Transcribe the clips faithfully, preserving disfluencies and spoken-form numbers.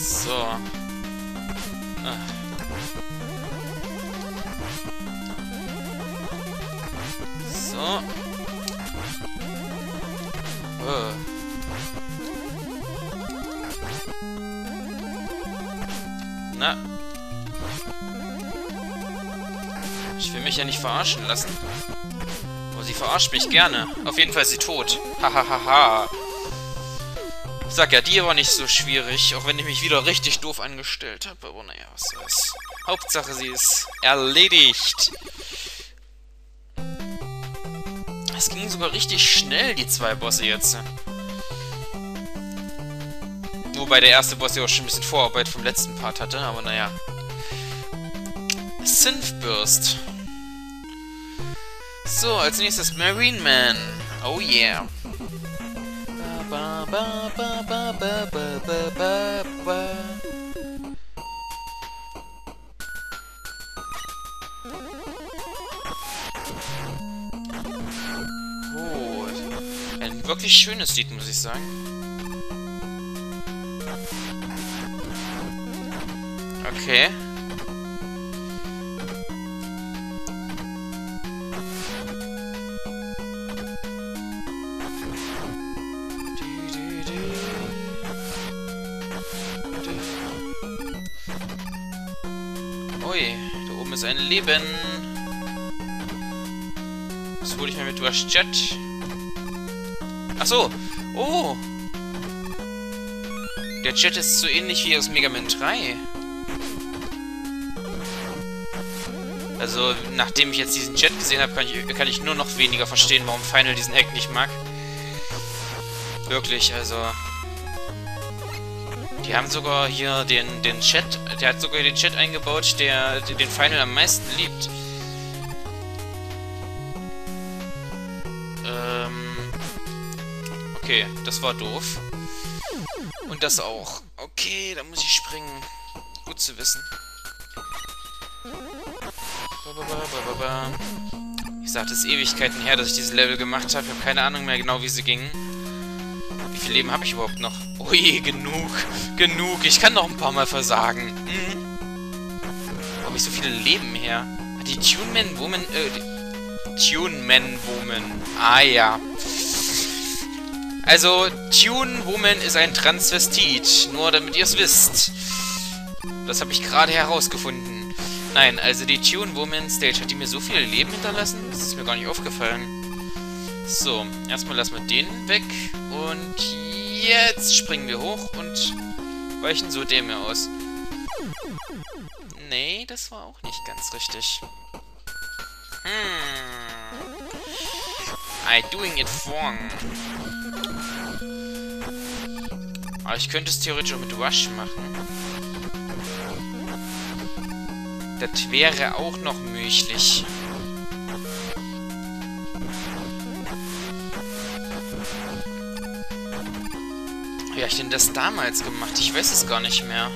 So. Ah. So. Oh. Na. Ich will mich ja nicht verarschen lassen. Aber sie verarscht mich gerne. Auf jeden Fall ist sie tot. Hahaha. Ich sag ja, die war nicht so schwierig, auch wenn ich mich wieder richtig doof angestellt habe. Aber naja, was soll's. Hauptsache, sie ist erledigt. Es ging sogar richtig schnell, die zwei Bosse jetzt. Wobei der erste Boss ja auch schon ein bisschen Vorarbeit vom letzten Part hatte, aber naja. Synthburst. So, als nächstes Marine Man. Oh yeah. Ba, ba, ba, ba, ba, ba, ba, ba, ba. Oh, ein wirklich schönes Lied, muss ich sagen. Okay. Ui, da oben ist ein Leben. Das hole ich mir mit Rush Jet. Ach so. Oh. Der Jet ist so ähnlich wie aus Mega Man drei. Also, nachdem ich jetzt diesen Jet gesehen habe, kann ich, kann ich nur noch weniger verstehen, warum Final diesen Hack nicht mag. Wirklich, also... Die haben sogar hier den, den Chat, der hat sogar den Chat eingebaut, der, der den Final am meisten liebt. Ähm... Okay, das war doof. Und das auch. Okay, da muss ich springen. Gut zu wissen. Ich sagte, es ist Ewigkeiten her, dass ich diese Level gemacht habe. Ich habe keine Ahnung mehr genau, wie sie gingen. Wie viel Leben habe ich überhaupt noch? Ui, genug. Genug. Ich kann noch ein paar Mal versagen. Hm? Wo habe ich so viele Leben her? Die Tune Man Woman... Äh, Tune Man Woman. Ah, ja. Also, Tune Woman ist ein Transvestit. Nur damit ihr es wisst. Das habe ich gerade herausgefunden. Nein, also die Tune Woman Stage, hat die mir so viele Leben hinterlassen? Das ist mir gar nicht aufgefallen. So, erstmal lassen wir den weg. Und jetzt springen wir hoch und weichen so dem hier aus. Nee, das war auch nicht ganz richtig. Hm. I doing it wrong. Aber ich könnte es theoretisch auch mit Rush machen. Das wäre auch noch möglich. Wie habe ich denn das damals gemacht? Ich weiß es gar nicht mehr.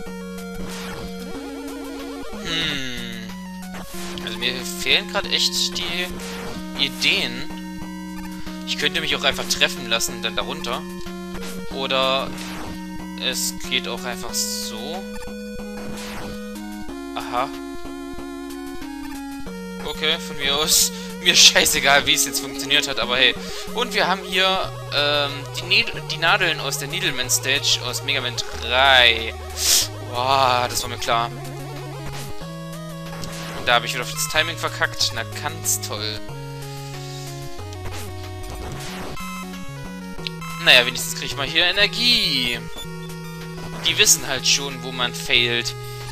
Hm. Also mir fehlen gerade echt die Ideen. Ich könnte mich auch einfach treffen lassen und dann darunter. Oder es geht auch einfach so. Aha. Okay, von mir aus. Mir scheißegal, wie es jetzt funktioniert hat, aber hey. Und wir haben hier ähm, die, Ned die Nadeln aus der Needleman Stage aus Mega Man drei. Wow, das war mir klar. Und da habe ich wieder auf das Timing verkackt. Na, ganz toll. Naja, wenigstens kriege ich mal hier Energie. Die wissen halt schon, wo man failt.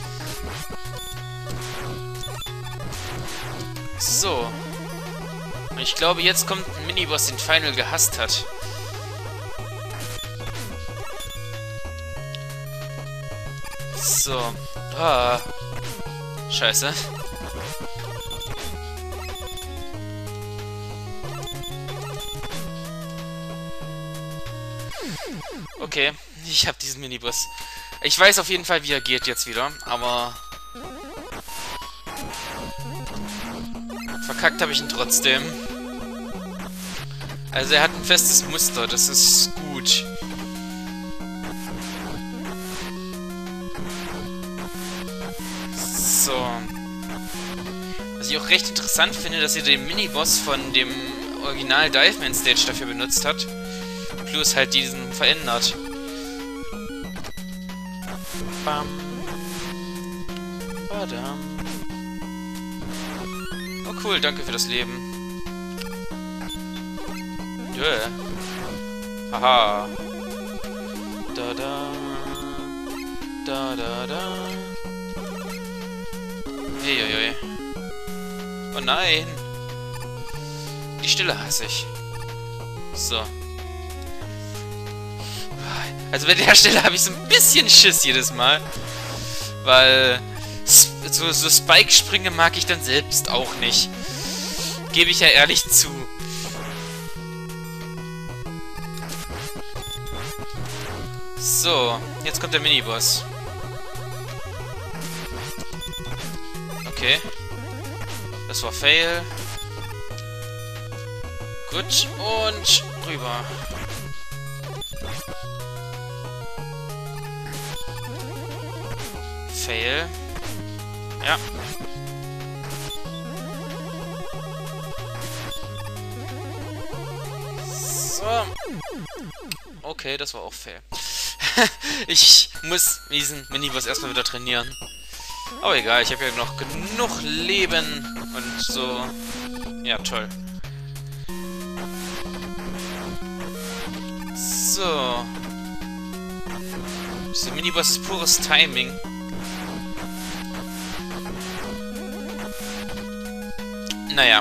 So. Und ich glaube, jetzt kommt ein Miniboss, den Final gehasst hat. So. Ah. Scheiße. Okay, ich habe diesen Miniboss. Ich weiß auf jeden Fall, wie er geht jetzt wieder, aber... Verkackt habe ich ihn trotzdem. Also er hat ein festes Muster, das ist gut. So. Was ich auch recht interessant finde, dass sie den Miniboss von dem Original Diveman Stage dafür benutzt hat. Plus halt diesen verändert. Bam. Badam. Oh cool, danke für das Leben. Yeah. Haha. Da da. Da da da. Heieiei. Oh nein. Die Stille hasse ich. So. Also bei der Stelle habe ich so ein bisschen Schiss jedes Mal. Weil so, so Spike-Sprünge mag ich dann selbst auch nicht. Gebe ich ja ehrlich zu. So, jetzt kommt der Miniboss. Okay. Das war Fail. Gut, und rüber. Fail. Ja. So. Okay, das war auch Fail. Ich muss diesen Miniboss erstmal wieder trainieren. Aber egal, ich habe ja noch genug Leben und so. Ja, toll. So. Dieser Miniboss ist pures Timing. Naja.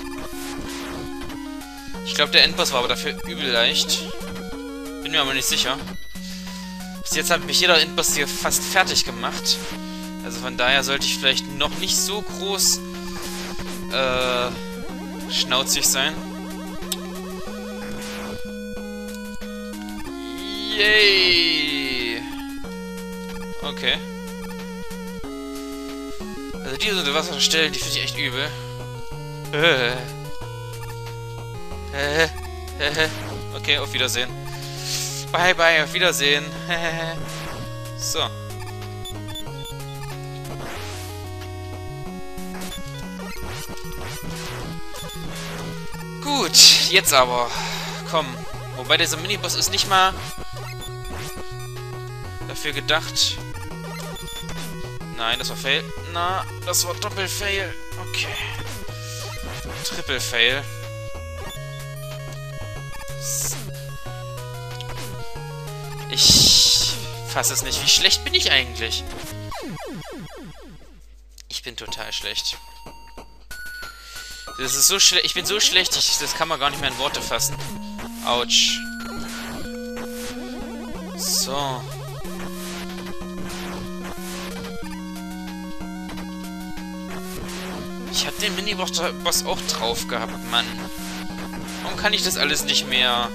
Ich glaube, der Endboss war aber dafür übel leicht. Bin mir aber nicht sicher. Bis jetzt hat mich jeder Endboss hier fast fertig gemacht. Also von daher sollte ich vielleicht noch nicht so groß äh, schnauzig sein. Yay! Okay. Also diese Unterwasserstellen, die finde ich echt übel. Äh. Äh. Äh. Okay, auf Wiedersehen. Bye bye, auf Wiedersehen. So. Gut, jetzt aber. Komm. Wobei dieser Miniboss ist nicht mal dafür gedacht. Nein, das war Fail. Na, das war Doppel-Fail. Okay. Triple-Fail. Ich fasse es nicht. Wie schlecht bin ich eigentlich? Ich bin total schlecht. Das ist so schlecht. Ich bin so schlecht, ich, das kann man gar nicht mehr in Worte fassen. Autsch. So. Ich hab den Miniboss auch drauf gehabt, Mann. Warum kann ich das alles nicht mehr?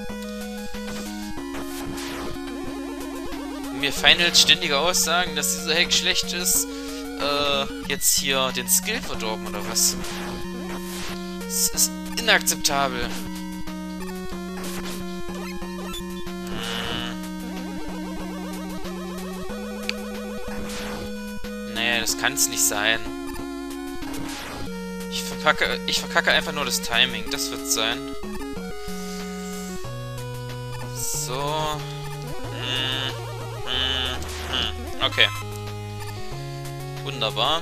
Mir Finals ständige Aussagen, dass dieser Hack schlecht ist, äh, jetzt hier den Skill verdorben, oder was? Das ist inakzeptabel. Hm. Nee, das kann es nicht sein. Ich verkacke, ich verkacke einfach nur das Timing, das wird's sein. So. Hm. Hm. Hm. Okay. Wunderbar.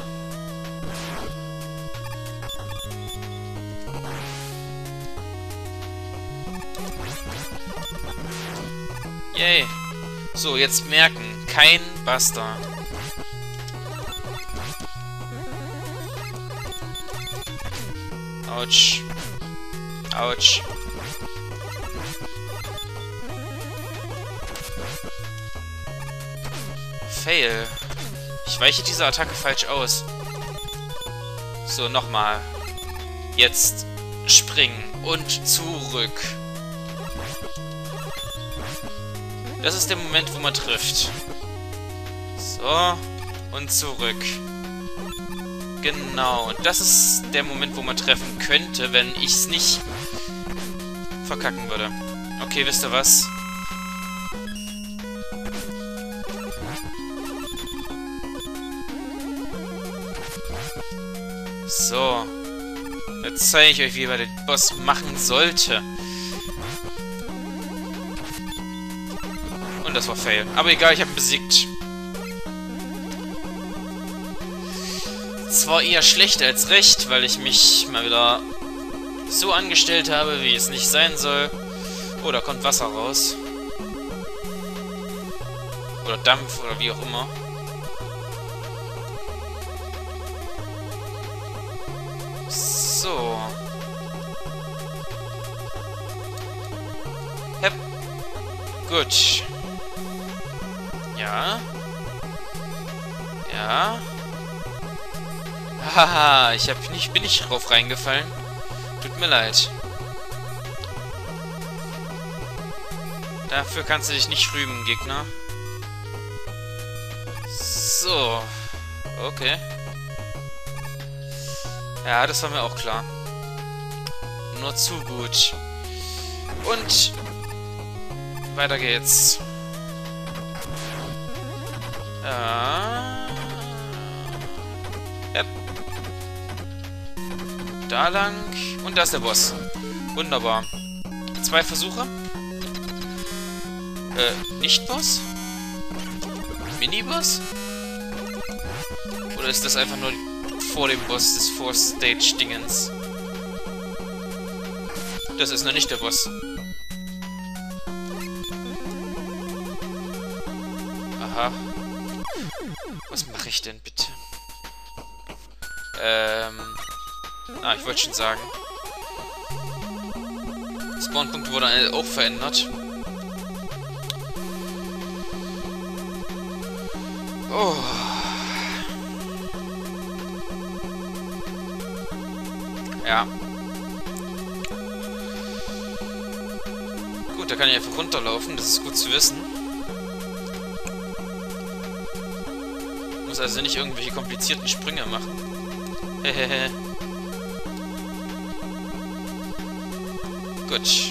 Yay. So, jetzt merken. Kein Buster. Autsch. Autsch. Fail. Ich weiche diese Attacke falsch aus. So, nochmal. Jetzt springen und zurück. Das ist der Moment, wo man trifft. So. Und zurück. Genau. Und das ist der Moment, wo man treffen könnte, wenn ich es nicht verkacken würde. Okay, wisst ihr was? So. Jetzt zeige ich euch, wie man den Boss machen sollte. Und das war Fail. Aber egal, ich habe ihn besiegt. Zwar eher schlecht als recht, weil ich mich mal wieder so angestellt habe, wie es nicht sein soll. Oh, da kommt Wasser raus. Oder Dampf, oder wie auch immer. So. Hep. Gut. Ja. Ja. Haha, ich hab nicht, bin nicht drauf reingefallen. Tut mir leid. Dafür kannst du dich nicht rühmen, Gegner. So. Okay. Ja, das war mir auch klar. Nur zu gut. Und weiter geht's. Ja. Yep. Da lang. Und da ist der Boss. Wunderbar. Zwei Versuche. Äh, Nicht-Boss? Mini-Boss? Oder ist das einfach nur vor dem Boss des Four-Stage-Dingens? Das ist noch nicht der Boss. Aha. Was mache ich denn bitte? Ähm... Ah, ich wollte schon sagen. Spawnpunkt wurde auch verändert. Oh. Ja. Gut, da kann ich einfach runterlaufen. Das ist gut zu wissen. Muss also nicht irgendwelche komplizierten Sprünge machen. Hehehe. Gut.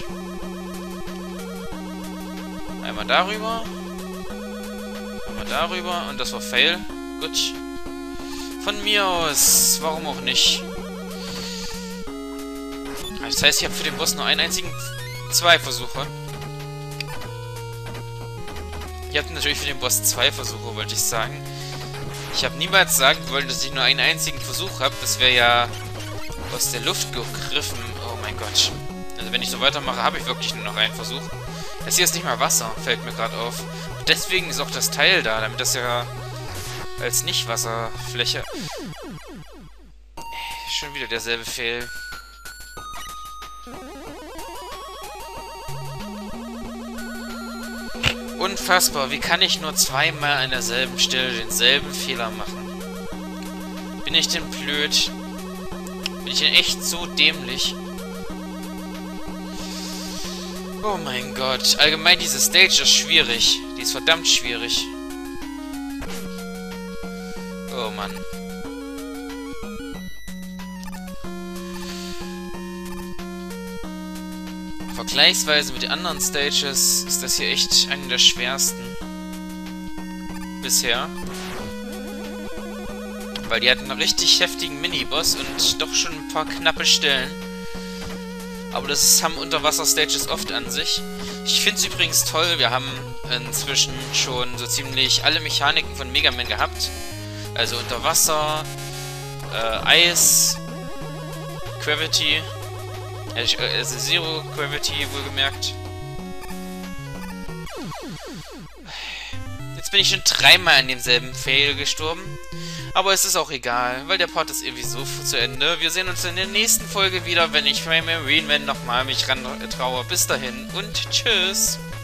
Einmal darüber. Einmal darüber. Und das war Fail. Gut. Von mir aus. Warum auch nicht? Das heißt, ich habe für den Boss nur einen einzigen... Zwei Versuche. Ich habe natürlich für den Boss zwei Versuche, wollte ich sagen. Ich habe niemals sagen wollen, dass ich nur einen einzigen Versuch habe. Das wäre ja aus der Luft gegriffen. Oh mein Gott. Also wenn ich so weitermache, habe ich wirklich nur noch einen Versuch. Das hier ist nicht mal Wasser, fällt mir gerade auf. Und deswegen ist auch das Teil da, damit das ja als Nicht-Wasserfläche... Schon wieder derselbe Fail. Unfassbar, wie kann ich nur zweimal an derselben Stelle denselben Fehler machen? Bin ich denn blöd? Bin ich denn echt so dämlich? Oh mein Gott. Allgemein, diese Stage ist schwierig. Die ist verdammt schwierig. Oh Mann. Vergleichsweise mit den anderen Stages ist das hier echt eine der schwersten. Bisher. Weil die hatten einen richtig heftigen Mini-Boss und doch schon ein paar knappe Stellen. Aber das ist, haben Unterwasser-Stages oft an sich. Ich finde es übrigens toll, wir haben inzwischen schon so ziemlich alle Mechaniken von Mega Man gehabt. Also Unterwasser, äh, Eis, Gravity, also Zero Gravity wohlgemerkt. Jetzt bin ich schon dreimal an demselben Fail gestorben. Aber es ist auch egal, weil der Part ist irgendwie so zu Ende. Wir sehen uns in der nächsten Folge wieder, wenn ich bei Marine Man nochmal mich ran traue. Bis dahin und tschüss.